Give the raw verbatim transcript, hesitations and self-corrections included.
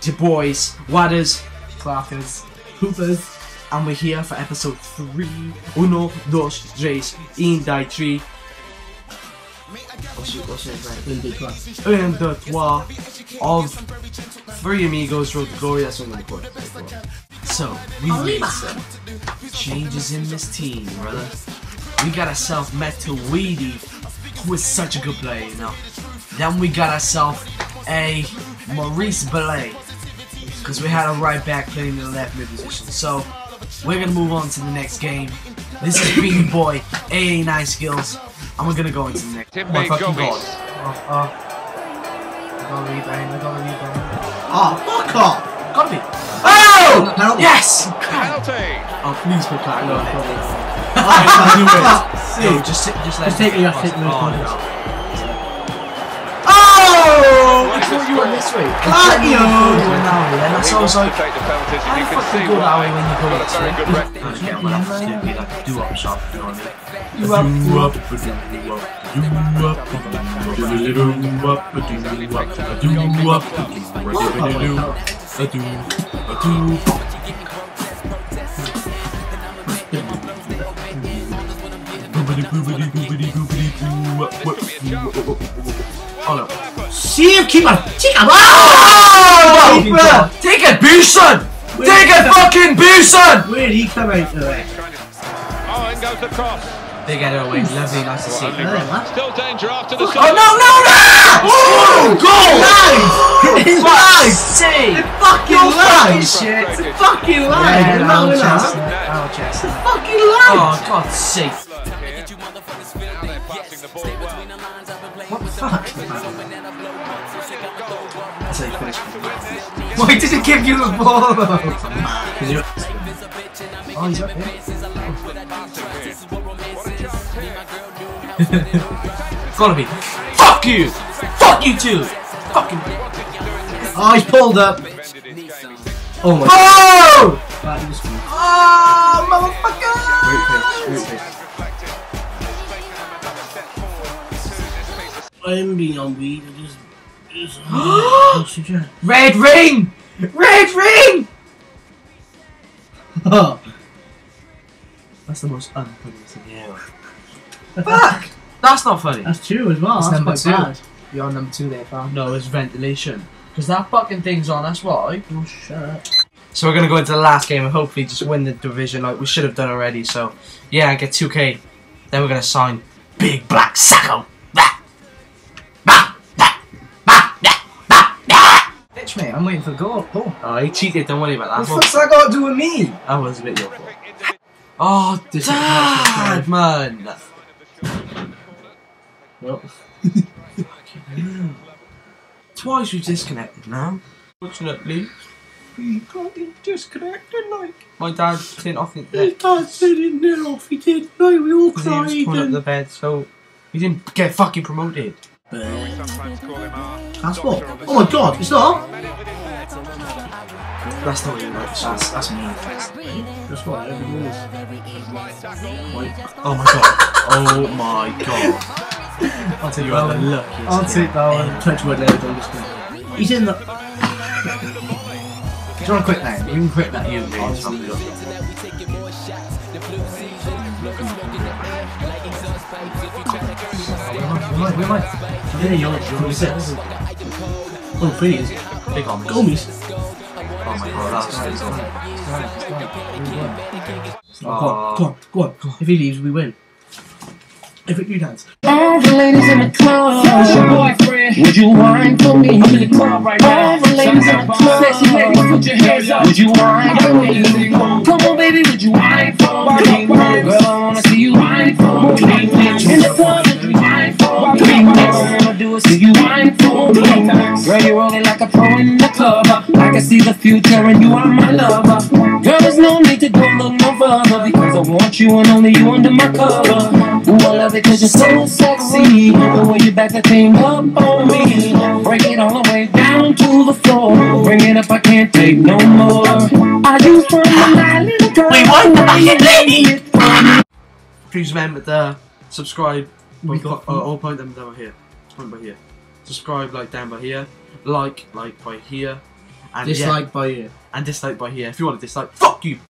your boys, Wadders, Clarkers, Hoopers, and we're here for episode three. Uno, dos, tres, un, dos, three. What's your, what's your name? Un, deux, trois of three Amigos Road to Glory. That's what I'm going to put. So, we made some changes in this team, brother. We got ourselves Metal Weedy, who is such a good player, you know. Then we got ourselves a Maurice Belay, because we had a right back playing in the left mid position. So, we're going to move on to the next game. This is Beanie Boy, A A nine skills, and we're going to go into the next. Oh my fucking god. Oh, oh. I got a rebound, I got a rebound. Oh, fuck off! Gotta be. Oh! Penalty. Yes! Penalty! Oh, please put that on it. I can't do it. No, just, just let Just take me off, take me off. Oh! I thought you were this way. Can't you? Then that's what I was like, take the penalties, and you how can fucking see good why are we when you go got a this very way? good rep. Okay, well, I'm just doing like a do-up shot, you know what I mean? You up, you up. Oh no. See him, keep on. Take him. Oh! Take it, Beeson! Take it, fucking Beeson! Where did he come out of it? Oh, in goes the cross. Big header away, lovely, nice to see. Still danger after the Oh no, no, no! Oh, goal! Live! It's live! See! It's fucking You're fucking live! shit! It's fucking live! Yeah, You're Al not Chestnut, allowed. Al Chestnut. It's fucking live! Oh, God's sake. Now they're passing the ball well. What the fuck? That's how you finish. Why did it give you the ball? Oh, he's up here. Gotta be. Fuck you! Fuck you too! Fucking. Oh, he's pulled up. Oh my god. Oh! That was good. Oh, motherfucker! Great pitch, great pitch. I'm being on weed. I just. just oh, Red ring! Red ring! oh. That's the most unfunny thing ever. Fuck! That's not funny. That's two as well. That's That's number quite two. bad. You're on number two there, fam. No, it's ventilation. Because that fucking thing's on, that's why. Oh shit. So we're going to go into the last game and hopefully just win the division like we should have done already. So, yeah, and get two K. Then we're going to sign Big Black Sacco. Bitch, mate, I'm waiting for the goal. Oh. Oh, he cheated, don't worry about What that. the fuck's that got to do with me? That was a bit your fault. Oh, dad, man. Well. Twice we disconnected now. Fortunately, You can't get disconnected like. my dad didn't off the His bed. dad said it nil off. He did. No, we all He was cried. coming up And... the bed, so he didn't get fucking promoted. Sometimes call him out. That's what? Oh my god, it's not? That's not even right. That's, that's me. That's what everyone is. Wait. Oh my god. Oh my god. I'll take You that are the one. luckiest. I'll take that one. Touch wood, there, don't just go. He's in the. Do you want to quit now? You can quit that. You really fucking up. Where am I? Where am I? There you are. You're six. Oh, please. Big on me. Go, me. Oh my god, that's so Go on, go on, go on, go on. If he leaves, we win. If it, you dance. All the ladies in the club, it's your boyfriend. Would you whine for me? I'm in the club right now. All the ladies in the club, sexy ladies, put your hands up. Would you whine for me? Come on, baby, would you whine for me? Girl, I wanna see you whine for me. In the club, would you whine for me? All I wanna do is see you whine for me. Girl, you're rolling like a pro in the club. I can see the future, and you are my lover. Girl, there's no need to go look no further because I want you and only you under my cover. Ooh, I love it 'cause you're so sexy. The way you back that thing up on me. Break it all the way down to the floor. Bring it up, I can't take no more. Are you from the island girl? We won the fucking lady! Please remember to subscribe. We got uh, all point them down here. Point by here. Subscribe, like down by here. Like, like by here. And Dislike yeah, by you. and dislike by here. If you want to dislike, fuck you.